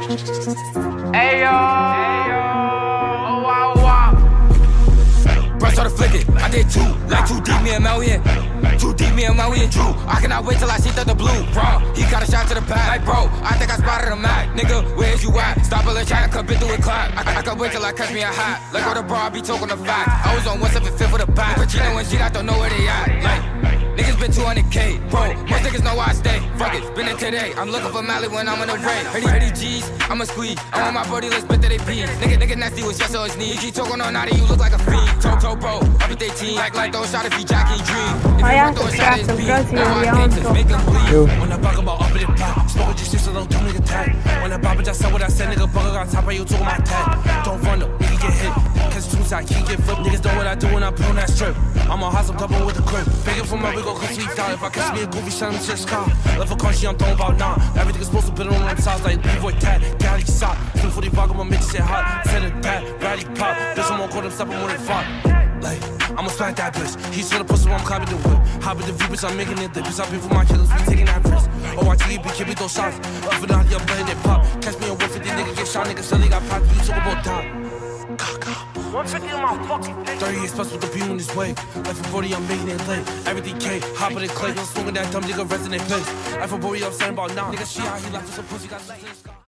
Ayo, oh wow wow. Brush started flicking, I did two, like 2 deep, me and Melvin. 2 deep, me and Melvin and Drew. I cannot wait till I see through the blue. Bro, he got a shot to the back. Like bro, I think I spotted him at. Nigga, where's you at? Stop a little chat, come through a clap. I can't wait till I catch me a hat. Like all the bro, I be talking the fact. I was on 175 for the back. But you know when shit, I don't know where they at. Like, niggas been 200K, bro. Most niggas know where I stay. Fuck it, been in today. I'm looking for Mally when I'm in the rain. Ready G's, I'ma squeeze. I'm on my body, let's spit to they beat. Nigga nasty with chest on his knees. He talking on naughty, you look like a fiend. Toe, bro, up with they team. Like throw a shot if he Jackie Dream. If you throw a shot at his beat, now I can't just make him bleed. When I talk about up in the back, smoke with your shit, so don't do nigga tag. When I bop it, just said what I said, nigga, bugger on top of you, talking my tag. Don't run up, nigga get hit. Cause two side, can't get flipped. Niggas know what I do when I put on that strip. I'm a hustle double with the grip. Begging for my wiggle, cause sleep down. If I catch me a goofy, shut him to the car. Left a country, I'm throwing about 9. Everything is supposed to put on them sides like B-boy tag. Galley sock, 240 vodka, my bitch shit hot. Send it back, ratty pop. Bitch, I'm gonna call them stop, I'm on it fuck. Like, I'ma smack that bitch. He's gonna put some on copy the whip. Hop in the V, bitch, I'm making it dip. Bitch, I pay for my killers, we taking that risk. Oh, I tell you, bitch, me those shots. Up and down, you're playing it pop. Catch me a 150, nigga, get shot, nigga, still got popped. You talk about down. 150 in my fucking face. 38 spots with the beam on his way. Life for 40, I'm making it late. Everything K, hop in the clay. Don't smoking that dumb nigga, rest in their place. Life for 40, I'm saying about 9. Nigga, she out, he left us a pussy, got